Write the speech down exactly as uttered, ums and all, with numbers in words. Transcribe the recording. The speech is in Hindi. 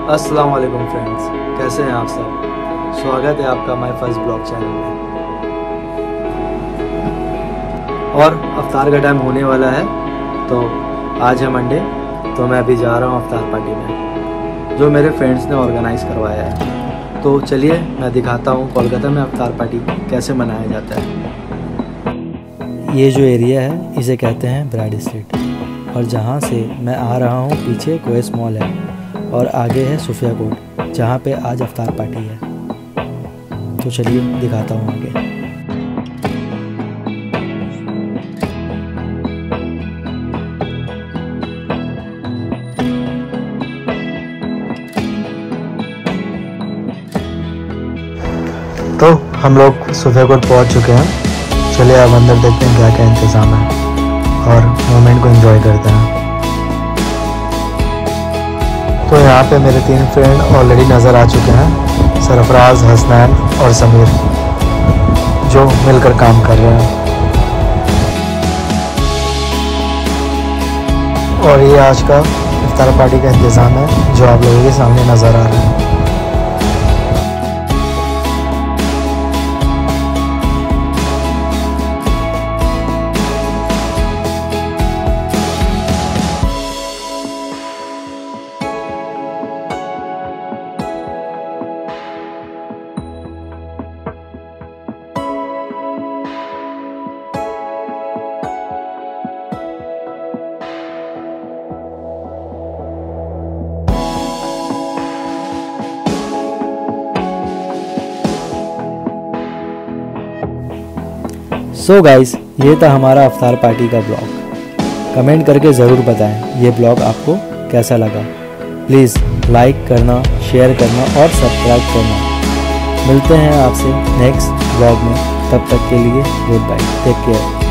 अस्सलाम वालेकुम फ्रेंड्स, कैसे हैं आप सब। स्वागत है आपका माय फर्स्ट ब्लॉग चैनल में। और अफ्तार का टाइम होने वाला है, तो आज है मंडे, तो मैं अभी जा रहा हूँ अफ्तार पार्टी में जो मेरे फ्रेंड्स ने ऑर्गेनाइज़ करवाया है। तो चलिए मैं दिखाता हूँ कोलकाता में अफ्तार पार्टी कैसे मनाया जाता है। ये जो एरिया है इसे कहते हैं ब्राइड स्ट्रीट, और जहाँ से मैं आ रहा हूँ पीछे कोएस मॉल है और आगे है सुफिया कोर्ट जहाँ पे आज अफ्तार पार्टी है। तो चलिए दिखाता हूँ आगे। तो हम लोग सुफिया कोर्ट पहुँच चुके हैं। चलिए अब अंदर देखते हैं क्या क्या इंतज़ाम है और मोमेंट को एंजॉय करते हैं। तो यहाँ पे मेरे तीन फ्रेंड ऑलरेडी नज़र आ चुके हैं, सरफराज, हसनैन और समीर, जो मिलकर काम कर रहे हैं। और ये आज का इफ्तार पार्टी का इंतज़ाम है जो आप लोगों के सामने नज़र आ रहा है। सो गाइस, ये था हमारा अफ्तार पार्टी का ब्लॉग। कमेंट करके ज़रूर बताएं ये ब्लॉग आपको कैसा लगा। प्लीज़ लाइक करना, शेयर करना और सब्सक्राइब करना। मिलते हैं आपसे नेक्स्ट ब्लॉग में, तब तक के लिए गुड बाय, टेक केयर।